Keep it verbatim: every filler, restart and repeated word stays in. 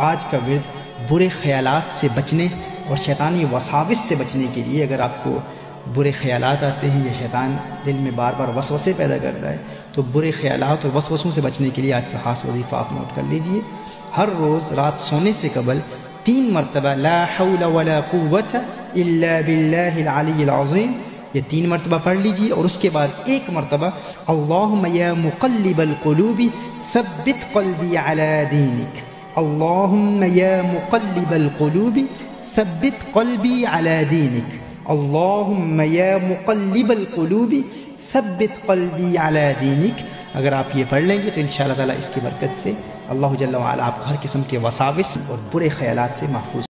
आज का विर्द बुरे ख्यालात से बचने और शैतानी वसाविस से बचने के लिए, अगर आपको बुरे ख्यालात आते हैं या शैतान दिल में बार बार वसवसे पैदा कर रहा है, तो बुरे ख्यालात और वसवसों से बचने के लिए आज का खास वजीफ़ा आप नोट कर लीजिए। हर रोज़ रात सोने से कबल तीन मरतबा ला हौला वला कुव्वता इल्ला बिल्लाहिल अलिय्यिल अज़ीम, ये तीन मरतबा पढ़ लीजिए। और उसके बाद एक मरतबा अल्लाहुम्मा या मुक़ल्लिबल क़ुलूबि सब्बित क़ल्बी अला दीनिक, अल्लाहुम्मा या मुक़ल्लिबल क़ुलूबि सब्बित क़ल्बी अला दीनिक, अल्लाहुम्मा या मुक़ल्लिबल क़ुलूबि सब्बित क़ल्बी अला दीनिक। अगर आप ये पढ़ लेंगे तो इंशाअल्लाह ताला इसकी बरकत से अल्लाह जल्ल व अला आप हर किस्म के वसाविस और बुरे ख्यालात से महफूज